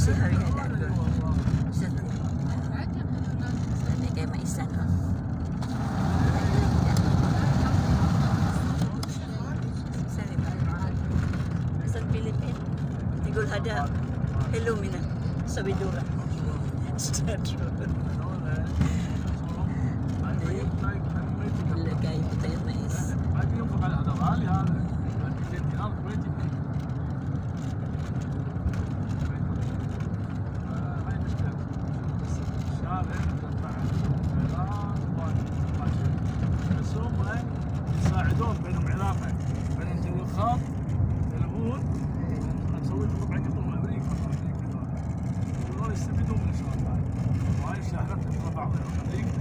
masih hari ada dulu. Sana kayak maisan. Sa Philippines. Tigol hada. Hello mina. Sabidura. لقاي بطير ميس. باقي ينفق على هذا غالي هذا 200 دينار كويتي. هاي مشكلة. الشارع تدفع السوق يساعدون بينهم علاقة بين الخط يلعبون نسوي لهم طبعا يطلعون امريكا يستفيدون من الشغل هاي. وهاي الشهادات تطلع بعضها امريكا.